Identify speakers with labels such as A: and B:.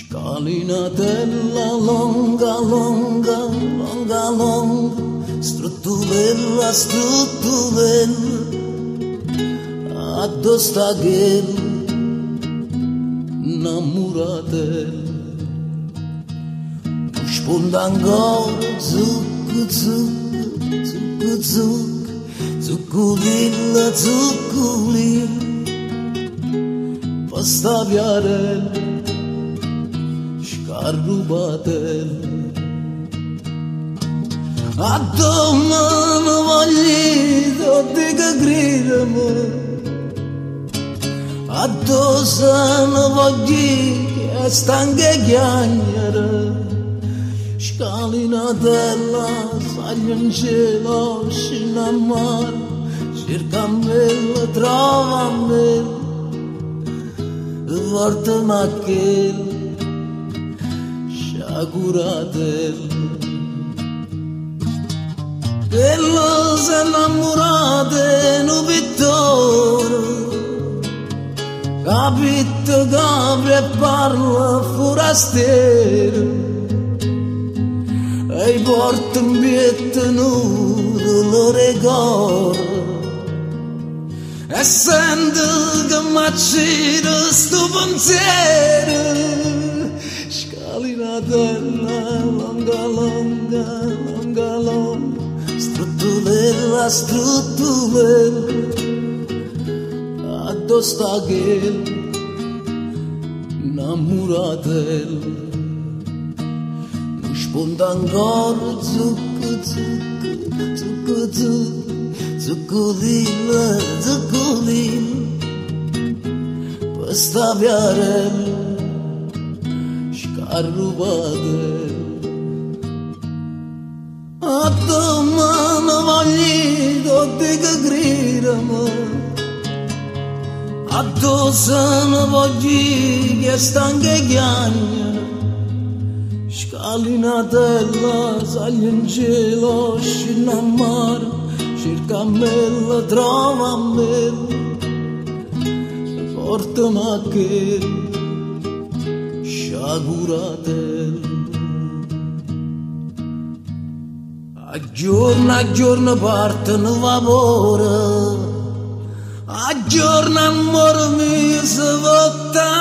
A: Scalinatella longa, longa, longa, longa, struttulella, struttulella, addosta che innamoratella, sponda ancora, zucco, zucco, zucco, zucco, zuccolilla, zuccolilla, pasta viarella, scarrubatella. A domani voglio di che gridami, a dosana voglio che stanche chiagnere, scalinatella, sali in cielo, scina a mare, cerca me, trova me, portami a che sciaguratella. Quello si è innamorato in un pittore, capito che parla forastero, e porta un bietto nudo, lo ricorda, e sento che m'accide sto pensiero. Scalinatella, longa, longa, longa, longa, struttulella, struttulella, addosta che innamoratella, non sponda ancora, zucco, zucco, zucco, zucco, zuccolilla, zuccolilla, questa viarella, scarrubatella. A domani voglio di che gridami, a dosana voglio che stanche chiagnere, scalinatella, sali in cielo, scina a mare, cerca me, trova me, portami a che sciaguratella. A giorno parte un vapore, a giorno amore mio si vota